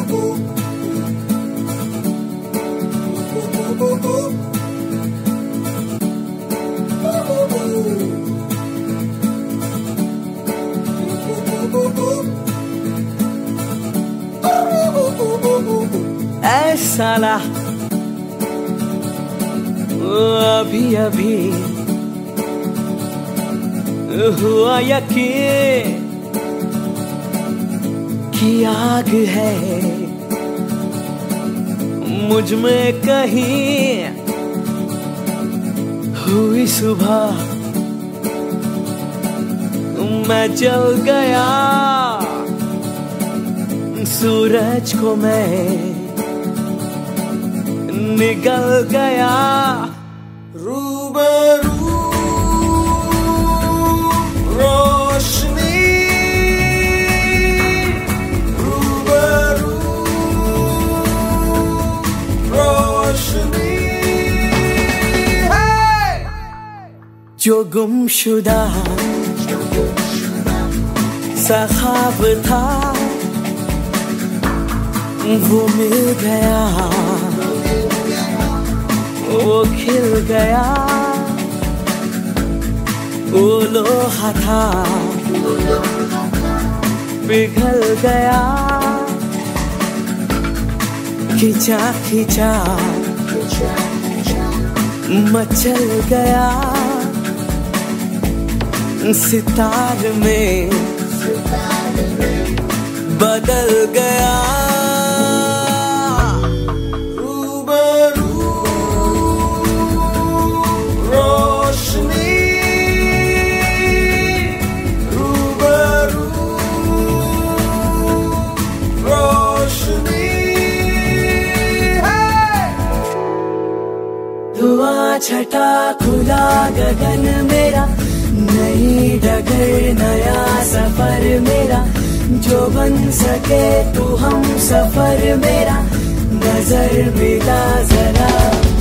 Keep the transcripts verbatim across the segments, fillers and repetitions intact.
ऐ साला अभी अभी हुआ यकीन कि आग है मुझ में कहीं। हुई सुबह मैं जल गया, सूरज को मैं निगल गया। रूबरू रोशनी, रूबरू रोशनी है। जो गुमशुदा सा ख्वाब था वो मिल गया, वो खिल गया। वो लोहा था पिघल गया, खिंचा खिंचा मचल गया। सितार में बदल गया। रूबरू रोशनी, रूबरू रोशनी है। धुआं छटा खुला गगन मेरा, नई डगर नया सफर मेरा। जो बन सके तू हम सफर मेरा, नजर मिला जरा।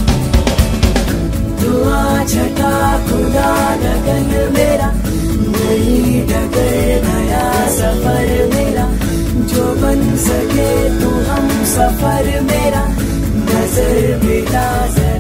धुआं छटा खुला गगन मेरा, नई डगर नया सफर मेरा। जो बन सके तू हम सफर मेरा, नजर मिला जरा।